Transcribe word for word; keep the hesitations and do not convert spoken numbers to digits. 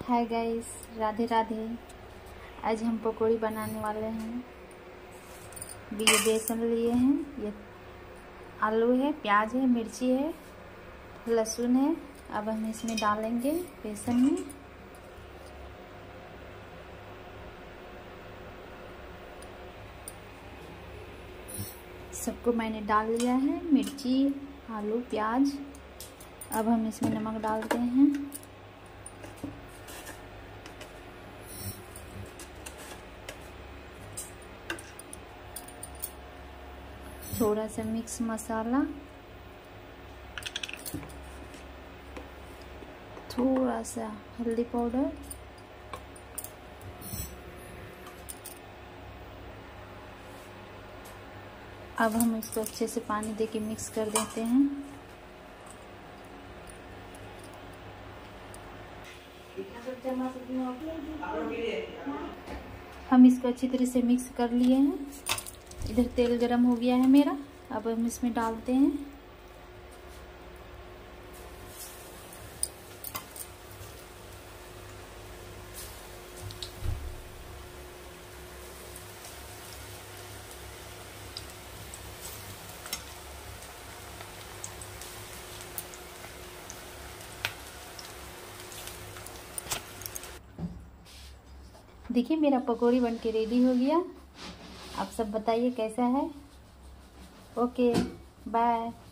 Hi guys, Radhe Radhe. आज हम पकौड़ी बनाने वाले हैं। ये बेसन लिए हैं, ये आलू है, प्याज है, मिर्ची है, लहसुन है। अब हम इसमें डालेंगे बेसन में। सबको मैंने डाल लिया है, मिर्ची, आलू, प्याज। अब हम इसमें नमक डालते हैं। थोड़ा सा मिक्स मसाला, थोड़ा सा हल्दी पाउडर, अब हम इसको अच्छे से पानी देके मिक्स कर देते हैं। हम इसको अच्छी तरह से मिक्स कर लिए हैं। इधर तेल गरम हो गया है मेरा। अब हम इसमें डालते हैं। देखिए मेरा पकौड़ी बनके रेडी हो गया। आप सब बताइए कैसा है। Okay bye.